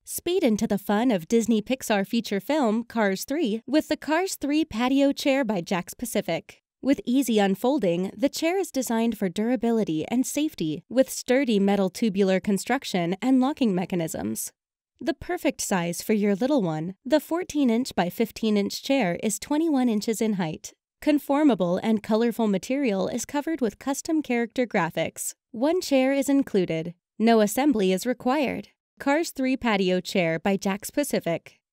Speed into the fun of Disney Pixar feature film Cars 3 with the Cars 3 Patio chair by JAKKS Pacific. With easy unfolding, the chair is designed for durability and safety with sturdy metal tubular construction and locking mechanisms. The perfect size for your little one, the 14-inch by 15-inch chair is 21 inches in height. Conformable and colorful material is covered with custom character graphics. One chair is included. No assembly is required. Cars 3 Patio Chair by JAKKS Pacific.